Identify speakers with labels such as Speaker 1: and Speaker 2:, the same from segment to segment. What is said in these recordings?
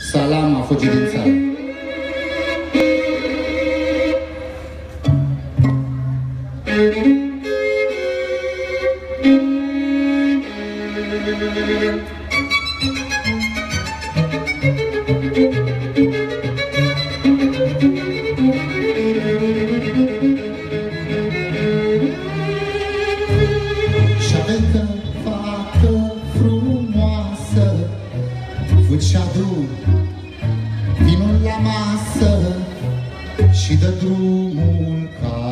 Speaker 1: Salam a fugit din țară.
Speaker 2: Și-avecă fată frumoasă, fugi și-adu vinul la masă și dă drumul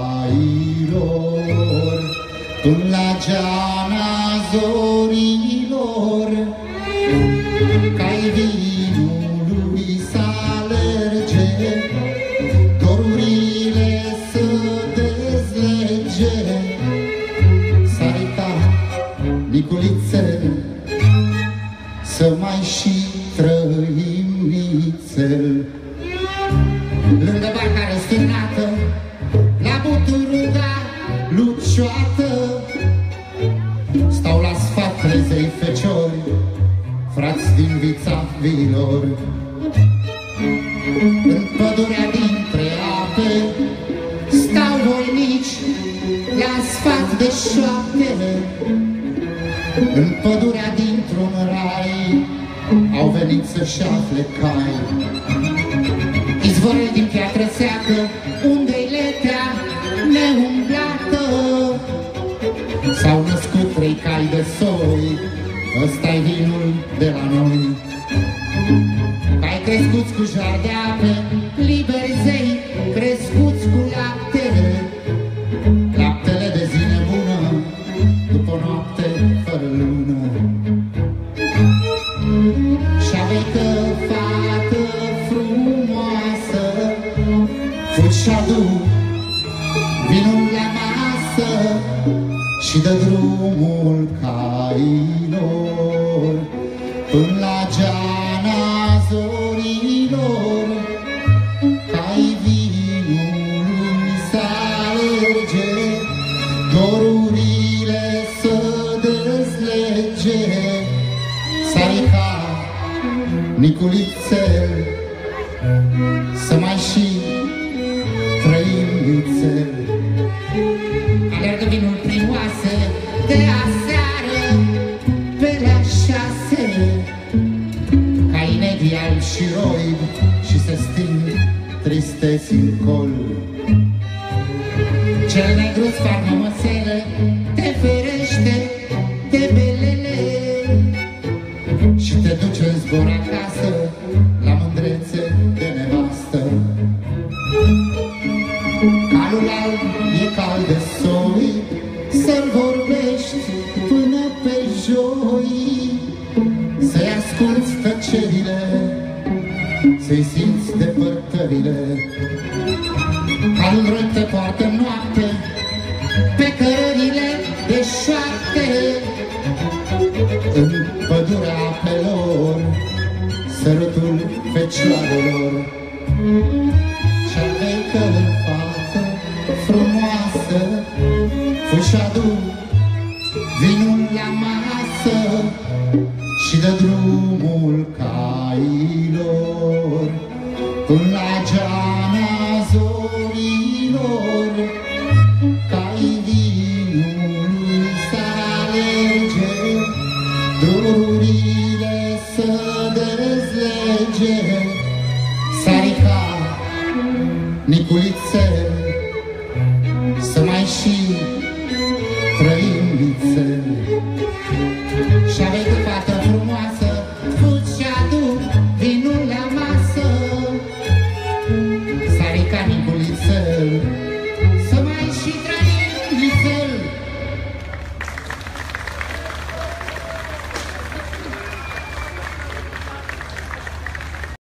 Speaker 2: cailor până la geana zorilor. Cai vinului s-alerge, dorurile să dezlege. Sarica Niculițel, să mai și trăim nițel. Lângă barca răsturnată, la buturuga lucioată, stau la sfat trezei feciori, frați din vița vilor. În pădurea dintre ape stau voinici la sfat de șoapte. În pădurea dintr-un rai au venit să-și afle cai. Izvorul din piatră seacă, unde-i letea neumblată, s-au născut 3 cai de soi, ăsta-i vinul de la noi. Cai crescuți cu jar de ape, liberi zei, crescuți cu laptele, laptele de zi nebună, după o noapte fără lună. Și-avecă fată frumoasă, fugi și-adu vinul la masă și dă drumul cailor până la geana zorilor. Cai vinului s-alerge, dorurile să dezlege. Sarica Niculițel, să mai și trăim nițel. Alergă vinul prin oase de aseară pe la 6, cai negri albi și roibi și se sting tristeți în col. Cel negru-ți farmă măsele, te ferește de belele și te duce în zbor acasă la mândrețe de nevastă. Calul alb e cal de soi, să-l vorbești până pe joi, să-i asculți tăcerile, să-i simți depărtările. Calul răi te poartă în noapte pe cărările de șoapte. În pădurea apelor, sărutul fecioarelor. Și-avecă fată frumoasă, fugi și-adu vinul la masă și dă drumul cailor până la geana zorilor. Cai vinului s-alerge, drurile să dezlege. Sarica Niculițel,